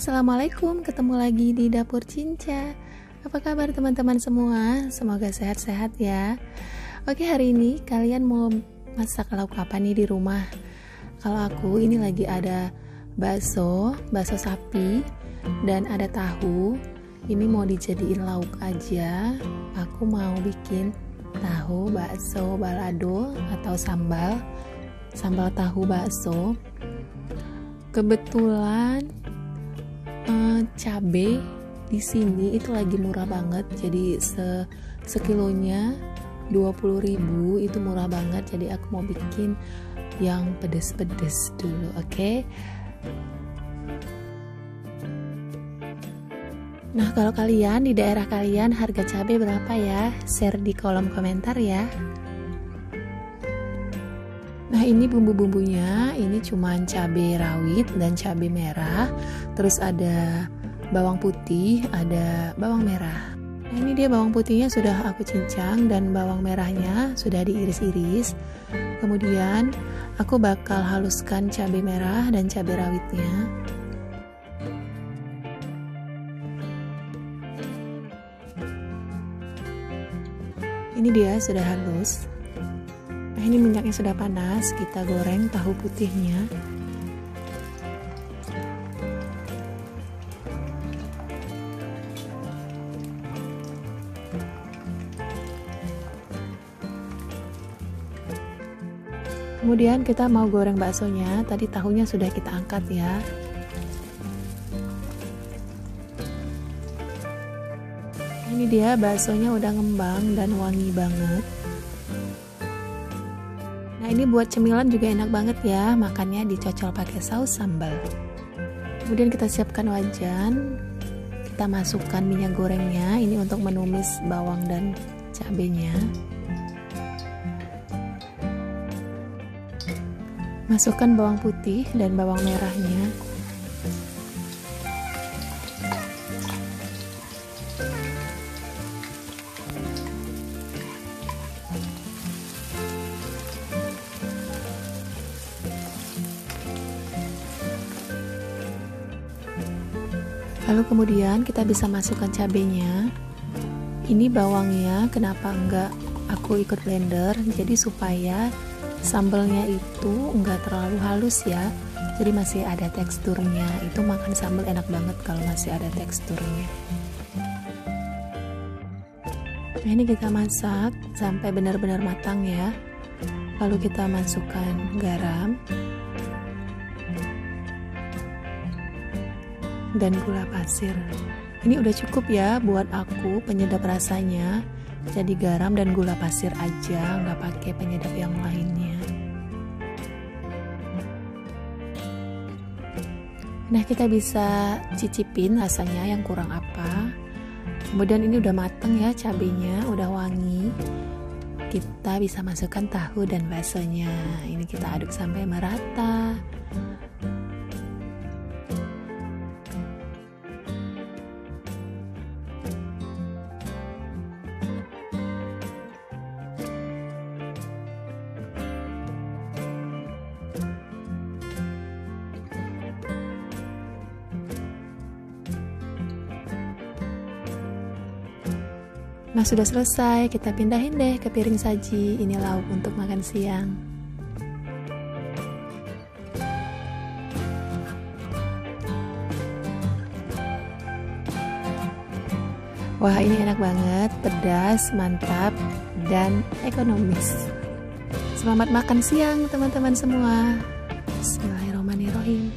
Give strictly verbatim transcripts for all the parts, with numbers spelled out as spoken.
Assalamualaikum, ketemu lagi di Dapur Cinca. Apa kabar teman-teman semua? Semoga sehat-sehat ya. Oke, hari ini kalian mau masak lauk apa nih di rumah? Kalau aku ini lagi ada bakso, bakso sapi, dan ada tahu. Ini mau dijadiin lauk aja. Aku mau bikin tahu bakso balado atau sambal sambal tahu bakso. Kebetulan eh, cabe di sini itu lagi murah banget, jadi se sekilonya dua puluh ribu, itu murah banget. Jadi aku mau bikin yang pedes-pedes dulu, oke? Okay? Nah, kalau kalian di daerah kalian harga cabai berapa ya? Share di kolom komentar ya. Nah, ini bumbu-bumbunya, ini cuman cabai rawit dan cabai merah, terus ada bawang putih, ada bawang merah. Nah, ini dia bawang putihnya sudah aku cincang dan bawang merahnya sudah diiris-iris. Kemudian aku bakal haluskan cabai merah dan cabai rawitnya. Ini dia sudah halus. Nah, ini minyaknya sudah panas, kita goreng tahu putihnya. Kemudian kita mau goreng baksonya. Tadi tahunya sudah kita angkat ya. Ini dia baksonya udah ngembang dan wangi banget. Nah, ini buat cemilan juga enak banget ya, makannya dicocol pakai saus sambal. Kemudian kita siapkan wajan, kita masukkan minyak gorengnya, ini untuk menumis bawang dan cabenya. Masukkan bawang putih dan bawang merahnya. Lalu kemudian kita bisa masukkan cabenya. Ini bawangnya kenapa enggak aku ikut blender, jadi supaya sambalnya itu enggak terlalu halus ya, jadi masih ada teksturnya. Itu makan sambal enak banget kalau masih ada teksturnya. Nah, ini kita masak sampai benar-benar matang ya. Lalu kita masukkan garam dan gula pasir. Ini udah cukup ya buat aku penyedap rasanya. Jadi garam dan gula pasir aja, nggak pakai penyedap yang lainnya. Nah, kita bisa cicipin rasanya yang kurang apa. Kemudian ini udah mateng ya cabenya, udah wangi. Kita bisa masukkan tahu dan baksonya. Ini kita aduk sampai merata. Nah, sudah selesai, kita pindahin deh ke piring saji. Ini lauk untuk makan siang. Wah, ini enak banget, pedas, mantap, dan ekonomis. Selamat makan siang teman-teman semua. Bismillahirrahmanirrahim.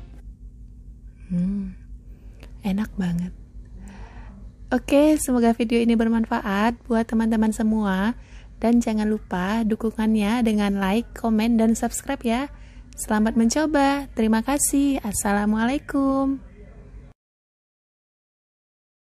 Hmm, enak banget. Oke, semoga video ini bermanfaat buat teman-teman semua. Dan jangan lupa dukungannya dengan like, komen, dan subscribe ya. Selamat mencoba. Terima kasih. Assalamualaikum.